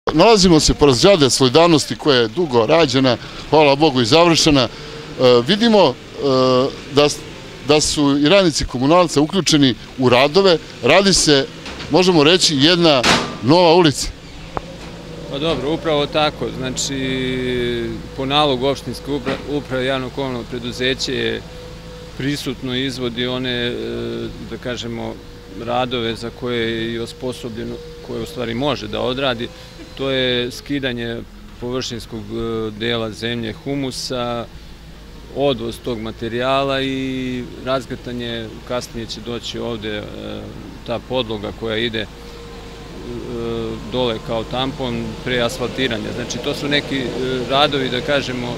Nalazimo se pored zgrade Solidarnosti koja je dugo rađena, hvala Bogu i završena. Vidimo da su i radnici komunalca uključeni u radove. Radi se, možemo reći, jedna nova ulica. Pa dobro, upravo tako. Znači, po nalogu opštinske uprave javno komunalno preduzeće je prisutno izvodi one, da kažemo, radove za koje je i osposobljeno, koje u stvari može da odradi. To je skidanje površinskog dela zemlje, humusa, odvoz tog materijala i razgrtanje. Kasnije će doći ovde ta podloga koja ide dole kao tampon pre asfaltiranja. Znači, to su neki radovi, da kažemo,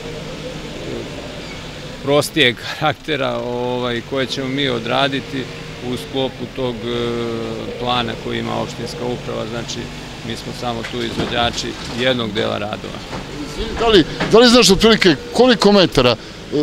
prostijeg karaktera koje ćemo mi odraditi u sklopu tog plana koji ima opštinska uprava. Znači, mi smo samo tu izvođači jednog dela radova. Da li znaš otprilike koliko metara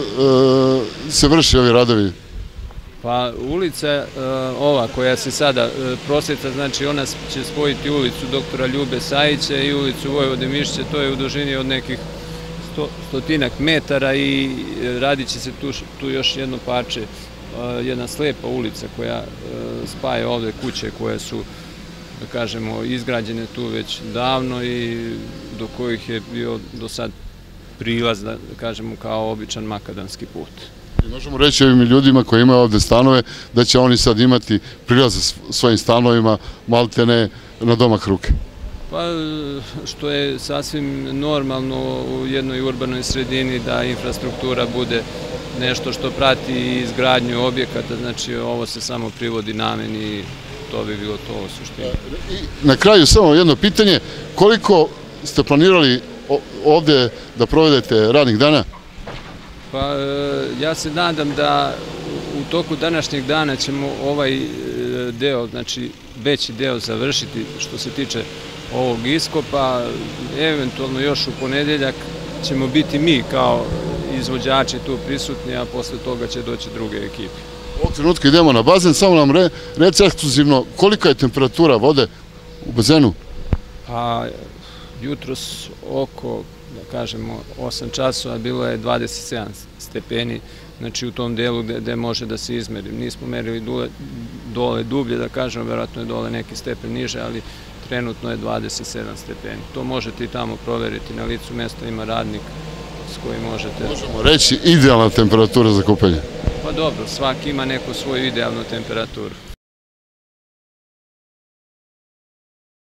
se vrši ovi radovi? Pa ulica ova koja se sada prosveta, znači ona će spojiti ulicu doktora Ljube Sajića i ulicu Vojvode Mišića, to je u dužini od nekih stotinak metara i radit će se tu još jedno parče, jedna slepa ulica koja spaja ovde kuće koje su, da kažemo, izgrađene tu već davno i do kojih je bio do sad prilaz, da kažemo, kao običan makadamski put. Možemo reći ovim ljudima koji imaju ovde stanove da će oni sad imati prilaz svojim stanovima maltene na domak ruke. Pa što je sasvim normalno u jednoj urbanoj sredini da infrastruktura bude nešto što prati izgradnju objekata, znači ovo se samo privodi nameni i to bi bilo to u suštini. Na kraju samo jedno pitanje, koliko ste planirali ovde da provedete radnih dana? Pa ja se nadam da u toku današnjeg dana ćemo ovaj deo, znači veći deo završiti što se tiče ovog iskopa. Eventualno još u ponedeljak ćemo biti mi kao izvođači tu prisutni, a posle toga će doći druge ekipe. Ovog trenutka idemo na bazen, samo nam reci ekskluzivno kolika je temperatura vode u bazenu? Pa jutros oko, da kažemo, 8 časova bilo je 27 stepeni, znači u tom delu gde može da se izmeri. Nismo merili dole dublje, da kažemo, verovatno je dole neki stepen niže, ali trenutno je 27 stepeni. To možete i tamo proveriti, na licu mesta ima radnik s kojim možete... Možemo reći idealna temperatura za kupanje? Pa dobro, svaki ima neku svoju idealnu temperaturu.